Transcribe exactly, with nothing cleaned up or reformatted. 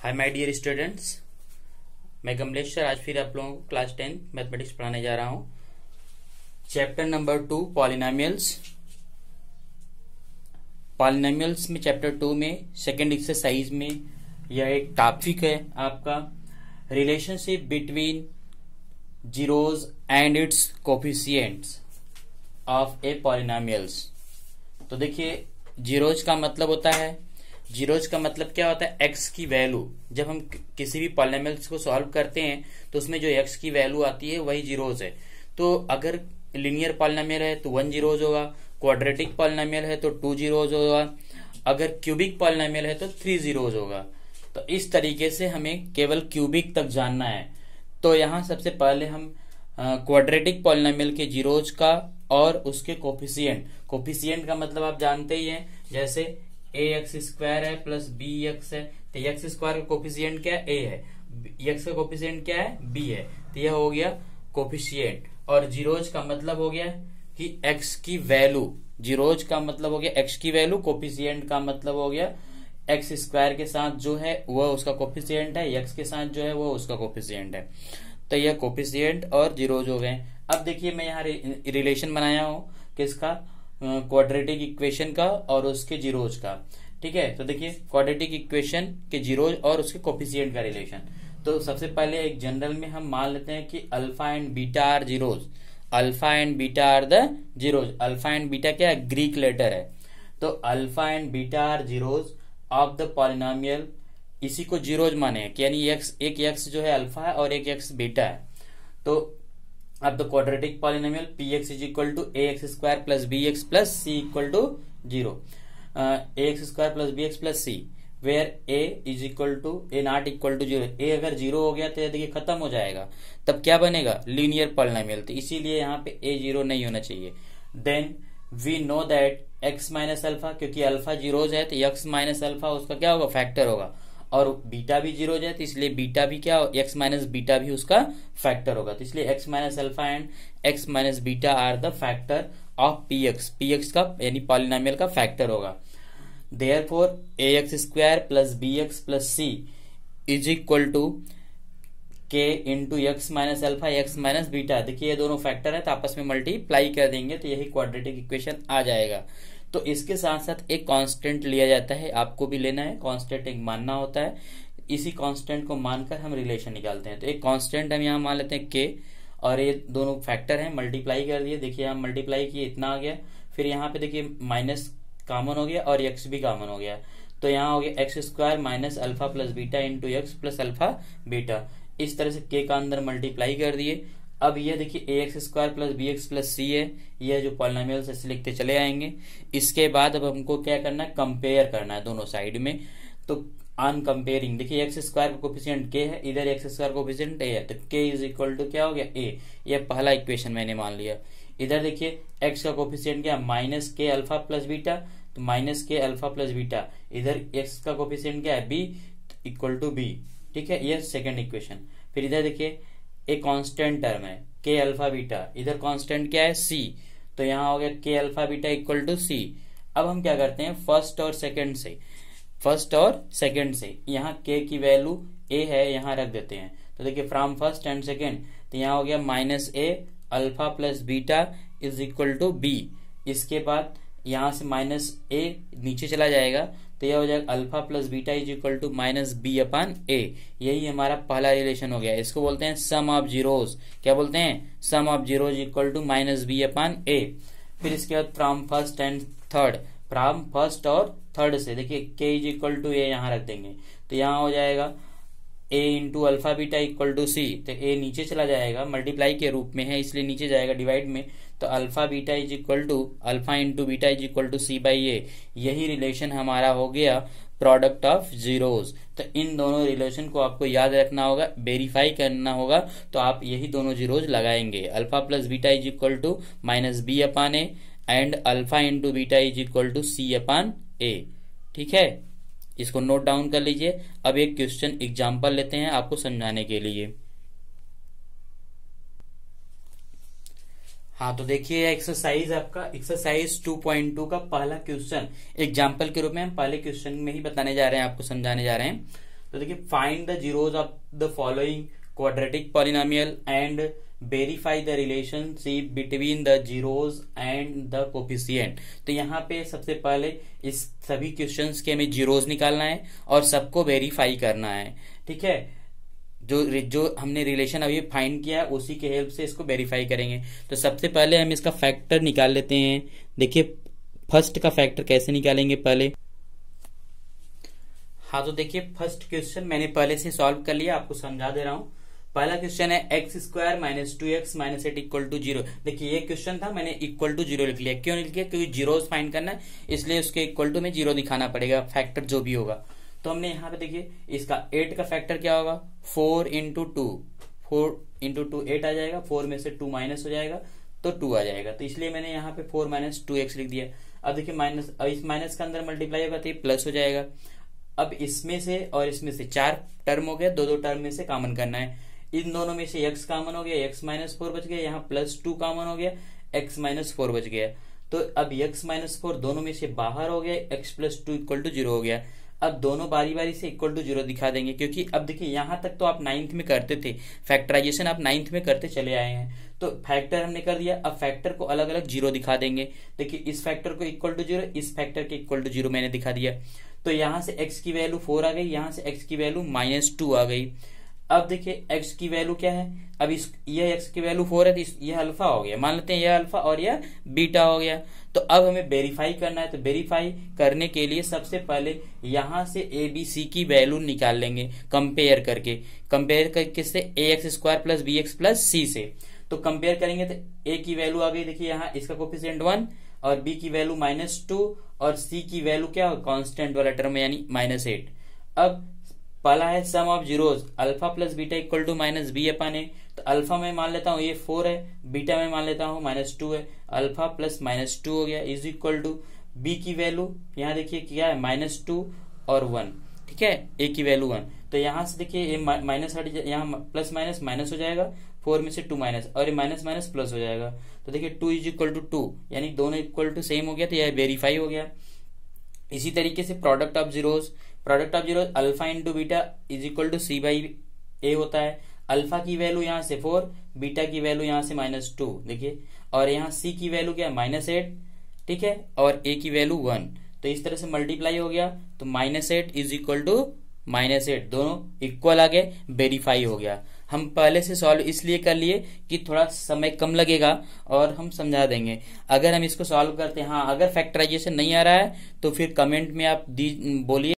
Hi my dear students, मैं Kamlesh sir आज फिर आप लोगों को क्लास टेंथ मैथमेटिक्स पढ़ाने जा रहा हूं। Chapter number two polynomials. Polynomials में चैप्टर टू में सेकंड एक्सरसाइज में यह एक टॉपिक है आपका relationship between zeros and its coefficients of a polynomials. तो देखिए, जीरोज का मतलब होता है जीरोज का मतलब क्या होता है? एक्स की वैल्यू। जब हम किसी भी पॉलिनोमियल्स को सॉल्व करते हैं तो उसमें जो एक्स की वैल्यू आती है वही जीरोज है। तो अगर लिनियर पॉलिनोमियल है तो वन जीरोज होगा, क्वाड्रेटिक पॉलिनोमियल है तो टू जीरोज होगा, अगर क्यूबिक पॉलिनोमियल है तो थ्री जीरोज होगा। तो इस तरीके से हमें केवल क्यूबिक तक जानना है। तो यहाँ सबसे पहले हम क्वाड्रेटिक पॉलिनोमियल के जीरोज का और उसके कोफिशिएंट। कोफिशिएंट का मतलब आप जानते ही हैं, जैसे ए एक्स स्क्वायर है प्लस बी एक्स है, तो एक्स स्क्वायर का कोफिशिएंट क्या है? ए है। एक्स का कोफिशिएंट क्या है? बी है। तो यह हो गया कोफिशिएंट। और जीरोज का मतलब हो गया कि एक्स की वैल्यू। जीरोज का मतलब हो गया एक्स की वैल्यू, कोफिशिएंट का मतलब हो गया एक्स स्क्वायर के साथ जो है वह उसका कोफिशिएंट है, एक्स के साथ जो है वह उसका कोफिशिएंट है। तो यह कोफिशिएंट और जीरोज हो गए। अब देखिए, मैं यहाँ रिलेशन बनाया हूं किसका? क्वाड्रेटिक इक्वेशन का और उसके जीरोज का। ठीक है, तो देखिए क्वाड्रेटिक इक्वेशन के जीरोज और उसके कोफिशिएंट का रिलेशन। तो सबसे पहले एक जनरल में हम मान लेते हैं कि alpha and beta are zeros. Alpha and beta are the zeros. Alpha and beta क्या है? ग्रीक लेटर है। तो alpha and beta are zeros of the polynomial. इसी को जीरोज माने, यानी एक्स एक एक्स जो है अल्फा है और एक एक्स बीटा है। तो अब the quadratic polynomial p x is equal to a x square plus B x plus c equal to zero. A x square plus B x plus c, where a is equal to a not equal to zero. A अगर zero हो गया तो देखिए खत्म हो जाएगा, तब क्या बनेगा? Linear polynomial. तो इसीलिए यहाँ पे ए जीरो नहीं होना चाहिए। Then we know that x minus alpha, क्योंकि अल्फा जीरोज है तो एक्स माइनस अल्फा उसका क्या होगा? फैक्टर होगा। और बीटा भी जीरो है तो इसलिए बीटा भी क्या? एक्स माइनस बीटा भी उसका फैक्टर होगा। तो इसलिए x minus alpha and x minus beta are the factor of p x. P x का यानी पॉलिनोमियल का फैक्टर होगा। Therefore a x square plus B x plus c is equal to k into x minus alpha x minus beta. देखिए ये दोनों factor है तो आपस में मल्टीप्लाई कर देंगे तो यही क्वाड्रेटिक इक्वेशन आ जाएगा। तो इसके साथ साथ एक कांस्टेंट लिया जाता है, आपको भी लेना है। कांस्टेंट एक मानना होता है, इसी कांस्टेंट को मानकर हम रिलेशन निकालते हैं। तो एक कांस्टेंट हम यहाँ मान लेते हैं के, और ये दोनों फैक्टर हैं, मल्टीप्लाई कर दिए। देखिए हम मल्टीप्लाई किए, इतना आ गया। फिर यहाँ पे देखिए माइनस कॉमन हो गया और एक्स भी कॉमन हो गया। तो यहाँ हो गया x square minus alpha plus beta into x plus alpha beta. इस तरह से के का अंदर मल्टीप्लाई कर दिए। अब ये देखिए a x square plus B x plus c है, यह जो पॉलिनोमियल से लिखते चले आएंगे। इसके बाद अब हमको क्या करना है? कंपेयर करना है दोनों साइड में। तो ऑन कंपेयरिंग देखिए एक्स स्क्वायर का कोफिशिएंट के है, इधर एक्स स्क्वायर कोफिशिएंट ए है, तो के इज इक्वल टू क्या हो गया? ए। यह पहला इक्वेशन मैंने मान लिया। इधर देखिए एक्स का कोफिशिएंट क्या? Minus k alpha plus beta, तो minus k alpha plus beta. इधर एक्स का कोफिशिएंट क्या है? B equal to b. ठीक है, यह सेकेंड इक्वेशन। फिर इधर देखिए एक कांस्टेंट टर्म है के अल्फा बीटा, इधर कांस्टेंट क्या है? सी। तो यहाँ हो गया के alpha beta equal to C. अब हम क्या करते हैं? फर्स्ट और सेकंड से फर्स्ट और सेकंड से यहाँ के की वैल्यू ए है, यहाँ रख देते हैं। तो देखिए फ्रॉम फर्स्ट एंड सेकंड, तो यहाँ हो गया minus A alpha plus beta is equal to B. इसके बाद यहाँ से माइनस ए नीचे चला जाएगा तो यह हो जाएगा alpha plus beta is equal to minus B upon A. यही हमारा पहला रिलेशन हो गया। इसको बोलते हैं सम ऑफ जीरोज। क्या बोलते हैं? Sum of zeros equal to minus B upon A. फिर इसके बाद from first and third, from first और थर्ड से देखिए के इज इक्वल टू ए यहाँ रख देंगे। तो यहाँ हो जाएगा A into alpha beta equal to C. तो ए नीचे चला जाएगा, मल्टीप्लाई के रूप में है इसलिए नीचे जाएगा डिवाइड में। तो alpha beta is equal to alpha into beta is equal to C by A. यही रिलेशन हमारा हो गया प्रोडक्ट ऑफ जीरोज। तो इन दोनों रिलेशन को आपको याद रखना होगा, वेरीफाई करना होगा। तो आप यही दोनों जीरोज लगाएंगे। Alpha plus beta is equal to minus B upon A and alpha into beta is equal to C upon A. ठीक है, इसको नोट डाउन कर लीजिए। अब एक क्वेश्चन एग्जाम्पल लेते हैं आपको समझाने के लिए। हाँ, तो देखिए एक्सरसाइज आपका एक्सरसाइज टू पॉइंट टू का पहला क्वेश्चन एग्जाम्पल के रूप में हम पहले क्वेश्चन में ही बताने जा रहे हैं, आपको समझाने जा रहे हैं। तो देखिए find the zeros of the following quadratic polynomial and verify the relationship between the zeros and the coefficient. तो यहाँ पे सबसे पहले इस सभी क्वेश्चंस के हमें जीरोज निकालना है और सबको वेरीफाई करना है। ठीक है, जो जो हमने रिलेशन अभी फाइंड किया है उसी के हेल्प से इसको वेरीफाई करेंगे। तो सबसे पहले हम इसका फैक्टर निकाल लेते हैं। देखिए फर्स्ट का फैक्टर कैसे निकालेंगे पहले। हाँ तो देखिए फर्स्ट क्वेश्चन मैंने पहले से सॉल्व कर लिया, आपको समझा दे रहा हूँ। पहला क्वेश्चन है X square minus two X minus eight equal to zero. देखिए ये क्वेश्चन था, मैंने इक्वल टू जीरो लिख लिया। क्यों लिख लिया? क्योंकि जीरोस फाइंड करना है, इसलिए उसके इक्वल टू में जीरो दिखाना पड़ेगा, फैक्टर जो भी होगा। तो हमने यहाँ पे देखिए इसका एट का फैक्टर क्या होगा, four into two, four into two eight आ जाएगा, फोर में से टू माइनस हो जाएगा तो टू आ जाएगा। तो इसलिए मैंने यहाँ पे फोर माइनस टू एक्स लिख दिया। अब देखिए माइनस, इस माइनस का अंदर मल्टीप्लाई होगा तो ये प्लस हो जाएगा। अब इसमें से और इसमें से चार टर्म हो गया, दो दो टर्म में से कॉमन करना है। इन दोनों में से x कॉमन हो गया, x माइनस फोर बच गया, यहाँ प्लस टू कॉमन हो गया, x माइनस फोर बच गया। तो अब x माइनस फोर दोनों में से बाहर हो गया, x plus two equal to zero हो गया। अब दोनों बारी बारी से इक्वल टू जीरो दिखा देंगे, क्योंकि अब देखिए यहां तक तो आप नाइन्थ में करते थे, फैक्टराइजेशन आप नाइन्थ में करते चले आए हैं। तो फैक्टर हमने कर दिया, अब फैक्टर को अलग अलग जीरो दिखा देंगे। देखिए इस फैक्टर को इक्वल टू जीरो, इस फैक्टर के इक्वल टू जीरो मैंने दिखा दिया। तो यहां से x की वैल्यू फोर आ गई, यहां से x की वैल्यू माइनस टू आ गई। अब देखिए x की वैल्यू क्या है, अब इस यह x की वैल्यू फोर है तो यह अल्फा हो गया, मान लेते हैं यह अल्फा और यह बीटा हो गया। तो अब हमें वेरीफाई करना है, तो वेरीफाई करने के लिए सबसे पहले यहां से ए बी सी की वैल्यू निकाल लेंगे कंपेयर करके। कंपेयर कर किससे, A x square plus B x plus C से। तो कंपेयर करेंगे तो ए की वैल्यू आ गई, देखिए यहाँ इसका कोफिशिएंट वन, और बी की वैल्यू माइनस टू, और सी की वैल्यू क्या हो, कांस्टेंट वाला टर्म यानी माइनस एट। अब पहला है sum of zeros, alpha plus beta equal to minus B upon है। तो अल्फा में मान लेता हूँ ये फोर है, बीटा में मान लेता हूँ माइनस टू है, अल्फा प्लस माइनस टू हो गया इज इक्वल टू बी की वैल्यू यहाँ देखिए क्या है, माइनस टू और वन। ठीक है, ए की वैल्यू वन। तो यहाँ से देखिए ये माइनस हट, यहाँ प्लस माइनस माइनस हो जाएगा, फोर में से टू माइनस, और ये माइनस माइनस प्लस हो जाएगा। तो देखिए two is equal to two, यानी दोनों इक्वल टू सेम हो गया, तो यह वेरीफाई हो गया। इसी तरीके से product of zeros, product of zeros alpha into beta is equal to C by A होता है। अल्फा की वैल्यू यहाँ से फोर, बीटा की वैल्यू यहाँ से माइनस टू देखिए, और यहाँ सी की वैल्यू क्या है, माइनस एट। ठीक है, और ए की वैल्यू वन। तो इस तरह से मल्टीप्लाई हो गया, तो minus eight is equal to minus eight, दोनों इक्वल आ गए, वेरीफाई हो गया। हम पहले से सॉल्व इसलिए कर लिए कि थोड़ा समय कम लगेगा और हम समझा देंगे। अगर हम इसको सॉल्व करते हैं, हाँ अगर फैक्टराइजेशन नहीं आ रहा है तो फिर कमेंट में आप दी बोलिए।